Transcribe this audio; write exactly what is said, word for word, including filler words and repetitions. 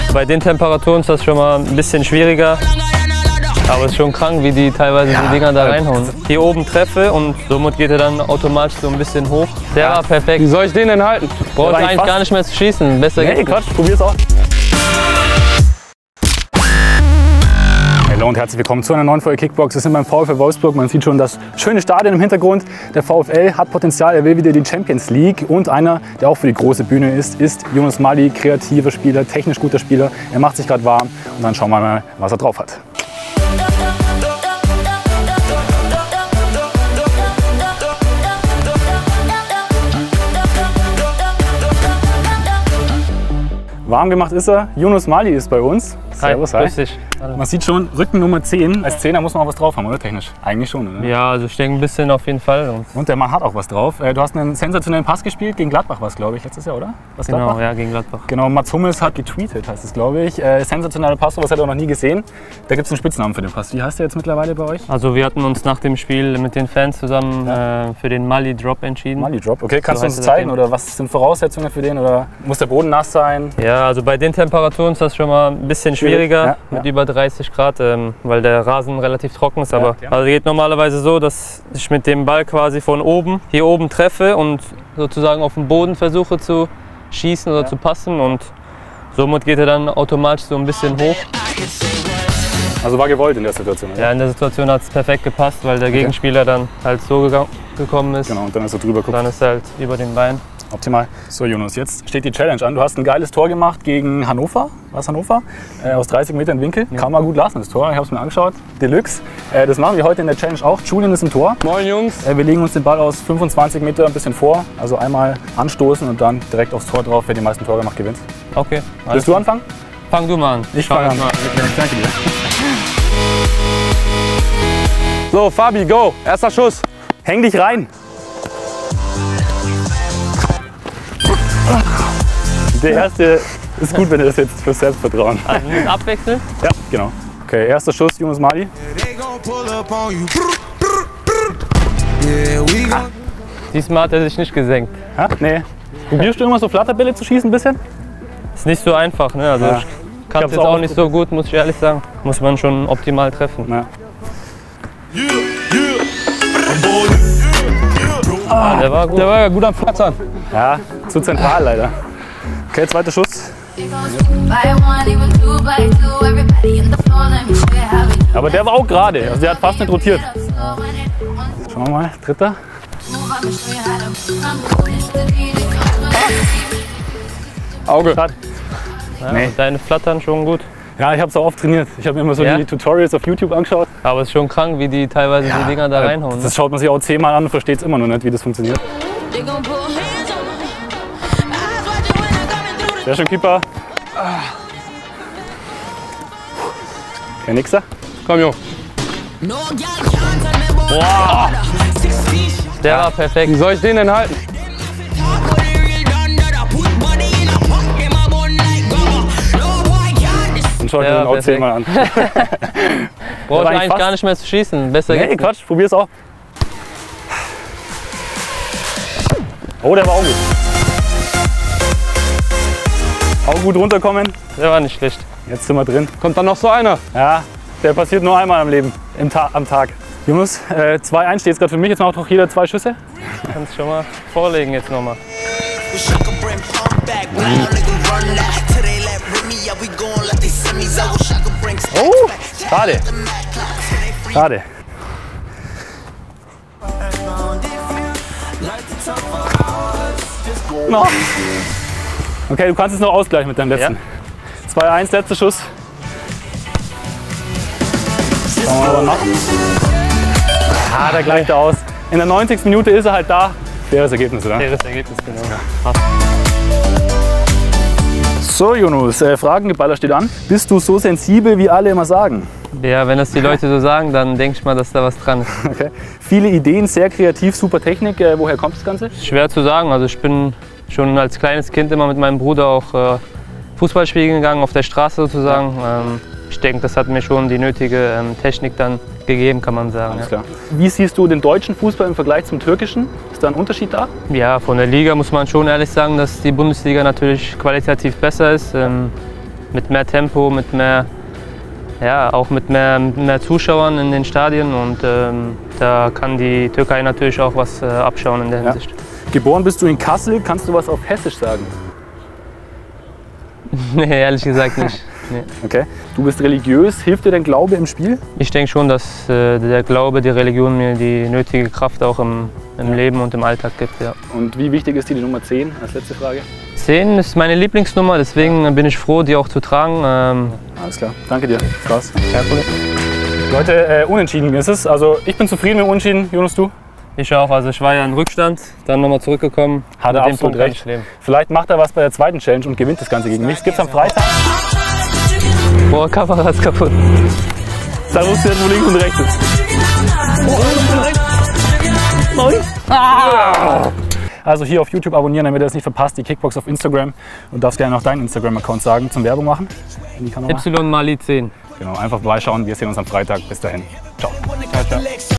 Bei den Temperaturen ist das schon mal ein bisschen schwieriger. Aber es ist schon krank, wie die teilweise ja, die Dinger da reinhauen. Hier oben treffe und somit geht er dann automatisch so ein bisschen hoch. Der ja. war perfekt. Wie soll ich den denn halten? Brauche ich eigentlich fast gar nicht mehr zu schießen. Besser nee, geht's Quatsch, probier's auch. Hallo und herzlich willkommen zu einer neuen Folge Kickbox. Wir sind beim VfL Wolfsburg. Man sieht schon das schöne Stadion im Hintergrund. Der VfL hat Potenzial, er will wieder die Champions League. Und einer, der auch für die große Bühne ist, ist Yunus Mali, kreativer Spieler, technisch guter Spieler. Er macht sich gerade warm und dann schauen wir mal, was er drauf hat. Warm gemacht ist er. Yunus Mali ist bei uns. Servus, hi. Grüß dich. Man sieht schon, Rücken Nummer zehn. Als Zehner muss man auch was drauf haben, oder technisch? Eigentlich schon, oder? Ja, also ich denke ein bisschen auf jeden Fall. Und, und der Mann hat auch was drauf. Du hast einen sensationellen Pass gespielt, gegen Gladbach war es, glaube ich, letztes Jahr, oder? Was, genau, Gladbach? ja, gegen Gladbach. Genau, Mats Hummels hat getweetet, heißt es, glaube ich. Äh, sensationeller Pass, sowas hat er noch nie gesehen. Da gibt es einen Spitznamen für den Pass. Wie heißt der jetzt mittlerweile bei euch? Also wir hatten uns nach dem Spiel mit den Fans zusammen ja. äh, für den Mali Drop entschieden. Mali Drop, okay. Kannst so du uns zeigen, oder was sind Voraussetzungen für den? Oder muss der Boden nass sein? Ja, also bei den Temperaturen ist das schon mal ein bisschen schwieriger, ja, mit ja. über dreißig Grad, ähm, weil der Rasen relativ trocken ist. Aber ja, also geht normalerweise so, dass ich mit dem Ball quasi von oben, hier oben treffe und sozusagen auf den Boden versuche zu schießen oder ja. zu passen. Und somit geht er dann automatisch so ein bisschen hoch. Also war gewollt in der Situation, oder? Ja, in der Situation hat es perfekt gepasst, weil der okay. Gegenspieler dann halt so gekommen ist. Genau, und dann ist er drüber geguckt. Dann ist er halt über den Bein. Optimal. So Yunus, jetzt steht die Challenge an. Du hast ein geiles Tor gemacht gegen Hannover, was Hannover, äh, aus dreißig Metern Winkel. Ja. Kann man gut lassen, das Tor. Ich habe es mir angeschaut. Deluxe. Äh, das machen wir heute in der Challenge auch. Julian ist im Tor. Moin Jungs. Äh, wir legen uns den Ball aus fünfundzwanzig Meter ein bisschen vor. Also einmal anstoßen und dann direkt aufs Tor drauf. Wer die meisten Tore macht, gewinnt. Okay. Willst du anfangen? Fang du mal an. Ich fange an. Mal. Danke dir. So, Fabi, go. Erster Schuss. Häng dich rein. Der erste ist gut, wenn du das jetzt fürs Selbstvertrauen. Also mit Abwechseln? Ja, genau. Okay, erster Schuss, Yunus Mali. Ah, diesmal hat er sich nicht gesenkt. Ha? Nee. Probierst du immer so Flatterbälle zu schießen ein bisschen? Ist nicht so einfach, ne? Also ja. Ich kann es jetzt auch, auch nicht so gut, muss ich ehrlich sagen. Muss man schon optimal treffen. Ja. Ah, der war gut. Der war ja gut am Flattern. Ja, zu zentral leider. Okay, zweiter Schuss. Aber der war auch gerade, also der hat fast nicht rotiert. Schauen wir mal, dritter. Ah. Auge. Ja, nee. Deine flattern schon gut. Ja, ich habe es auch oft trainiert. Ich habe mir immer so ja? die Tutorials auf YouTube angeschaut. Aber es ist schon krank, wie die teilweise ja, die Dinger da reinhauen. Das schaut man sich auch zehnmal an und versteht es immer noch nicht, wie das funktioniert. Sehr schön, Keeper. Okay, nächster. Komm, Junge. Boah. Der ja. war perfekt. Wie soll ich den denn halten? Dann schau ich mir den auch zehnmal an. Brauche ich eigentlich fast gar nicht mehr zu schießen. Besser nee, geht's Quatsch, probier's auch. Oh, der war auch gut. Auch gut runterkommen. Der war nicht schlecht. Jetzt sind wir drin. Kommt dann noch so einer? Ja, der passiert nur einmal im Leben, im Ta am Tag. Jungs, äh, zwei eins steht es gerade für mich. Jetzt macht auch jeder zwei Schüsse. Kannst schon mal vorlegen jetzt nochmal. Oh, schade. Schade. No. Okay, du kannst es noch ausgleichen mit deinem letzten. Ja. zwei eins, letzter Schuss. Schauen wir mal nach. Ah, der gleicht aus. In der neunzigsten Minute ist er halt da. Faires Ergebnis, oder? Faires Ergebnis, genau. Ja. So, Yunus, äh, Fragengeballer steht an. Bist du so sensibel, wie alle immer sagen? Ja, wenn das die Leute so sagen, dann denke ich mal, dass da was dran ist. Okay. Viele Ideen, sehr kreativ, super Technik. Äh, woher kommt das Ganze? Schwer zu sagen. Also ich bin schon als kleines Kind immer mit meinem Bruder auch äh, Fußball spielen gegangen, auf der Straße sozusagen. Ja. Ähm, ich denke, das hat mir schon die nötige ähm, Technik dann gegeben, kann man sagen. Alles ja. klar. Wie siehst du den deutschen Fußball im Vergleich zum türkischen? Ist da ein Unterschied da? Ja, von der Liga muss man schon ehrlich sagen, dass die Bundesliga natürlich qualitativ besser ist. Ähm, mit mehr Tempo, mit mehr, ja, auch mit mehr, mit mehr Zuschauern in den Stadien. Und ähm, da kann die Türkei natürlich auch was äh, abschauen in der Hinsicht. Ja. Geboren bist du in Kassel. Kannst du was auf Hessisch sagen? Nee, ehrlich gesagt nicht. Nee. Okay. Du bist religiös. Hilft dir dein Glaube im Spiel? Ich denke schon, dass äh, der Glaube, die Religion mir die nötige Kraft auch im, im ja. Leben und im Alltag gibt. Ja. Und wie wichtig ist dir die Nummer zehn als letzte Frage? zehn ist meine Lieblingsnummer, deswegen ja. bin ich froh, die auch zu tragen. Ähm Alles klar. Danke dir. Spaß. Kein Problem. Leute, äh, unentschieden ist es. Also ich bin zufrieden mit dem Unentschieden. Jonas, du? Ich auch, also ich war ja in Rückstand, dann nochmal zurückgekommen. Hat er absolut recht. Vielleicht macht er was bei der zweiten Challenge und gewinnt das Ganze gegen mich. Das gibt's am Freitag. Boah, Kamera ist kaputt. Da musst du jetzt nur links und rechts. Also hier auf YouTube abonnieren, damit ihr das nicht verpasst. Die Kickbox auf Instagram. Und darfst gerne noch deinen Instagram-Account sagen, zum Werbung machen. In die Kamera. Y Mali zehn. Genau, einfach vorbeischauen. Wir sehen uns am Freitag. Bis dahin. Ciao. Ciao, ciao.